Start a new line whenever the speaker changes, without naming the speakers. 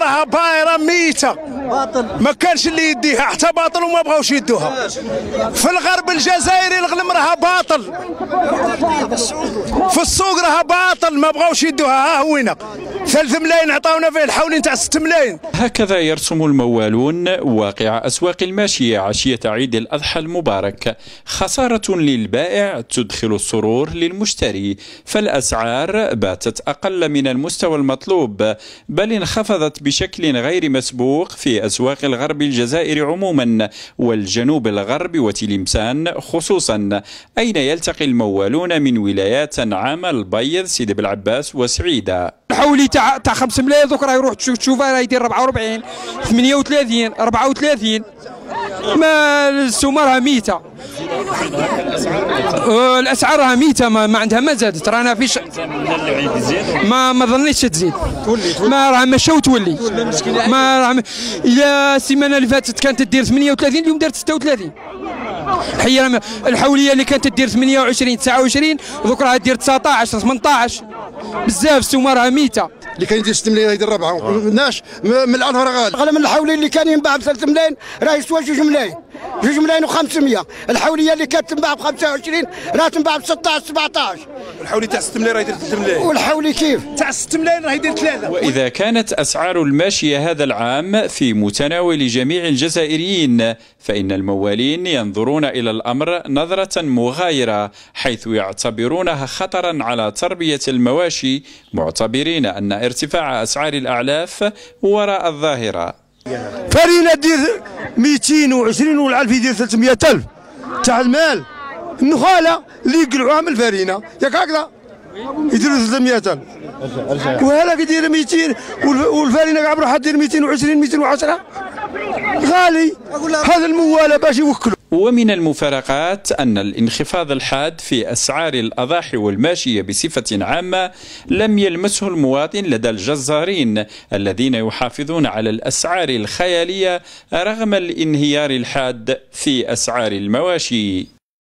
راها بايره ميته باطل، ما كانش اللي يديها حتى باطل وما بغاوش يدوها. في الغرب الجزائري الغلم راها باطل، في السوق راها باطل ما بغاوش يدوها. ها هوينا 3 ملايين عطاونا فيه الحولين تاع 6 ملايين.
هكذا يرسم الموالون واقع أسواق الماشية عشية عيد الأضحى المبارك. خسارة للبائع تدخل السرور للمشتري، فالأسعار باتت أقل من المستوى المطلوب، بل انخفضت بشكل غير مسبوق في أسواق الغرب الجزائري عموما والجنوب الغربي وتلمسان خصوصا، أين يلتقي الموالون من ولايات نعامة، البيض، سيدي بالعباس وسعيدة.
الحولي تاع 5 ملايين دوك راه يروح تشوفها راه يدير 44 38 34. ما السومه راها ميته، الاسعار راها ميته، ما عندها ما زادت، رانا فيش ما ظنيتش تزيد، ما راه مشاو تولي، ما راه الى السيمانه اللي فاتت كانت تدير 38 اليوم دارت 36. حيا الحوليه اللي كانت تدير 28 29 دوك راها تدير 19 18. بزاف السومه راها ميته.
اللي كان يدير 6 ملايين يدير 4 والناس من العنف راه غالي.
اغلى من الحولي اللي كان ينباع ب 3 ملايين راه يسوى 2 ملايين، 2 ملايين و500. الحوليه اللي كانت تنباع ب 25 راه تنباع ب 16 17.
الحولي تاع 6 ملايين راه يدير 3 ملايين.
والحولي كيف؟
تاع 6 ملايين راه يدير 3.
وإذا كانت أسعار الماشية هذا العام في متناول جميع الجزائريين، فإن الموالين ينظرون إلى الأمر نظرة مغايرة، حيث يعتبرونها خطرا على تربية المواشي، معتبرين أن ارتفاع أسعار الأعلاف وراء الظاهرة.
فرينة دير 220 والعلف يدير 300,000 تاع المال. النخاله اللي يقلعوها من الفرينه ياك هكذا يديروا 300,000 وهذاك يدير 200 والفرينه كاع بروحها دير 220 210. غالي هذا المواله باش يوكلوا.
ومن المفارقات أن الانخفاض الحاد في أسعار الأضاحي والماشية بصفة عامة لم يلمسه المواطن لدى الجزارين الذين يحافظون على الأسعار الخيالية رغم الانهيار الحاد في أسعار المواشي.